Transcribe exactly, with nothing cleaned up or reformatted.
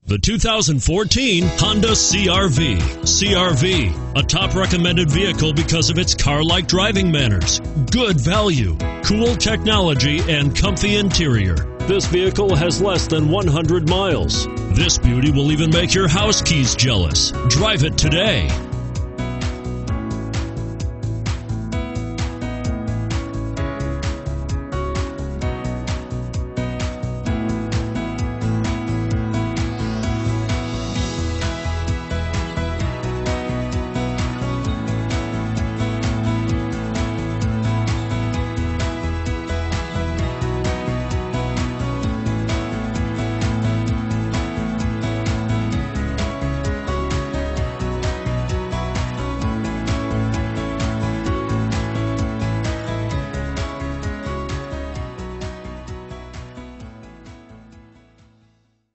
The two thousand fourteen Honda C R V. C R V, a top recommended vehicle because of its car-like driving manners, good value, cool technology, and comfy interior. This vehicle has less than one hundred miles. This beauty will even make your house keys jealous. Drive it today.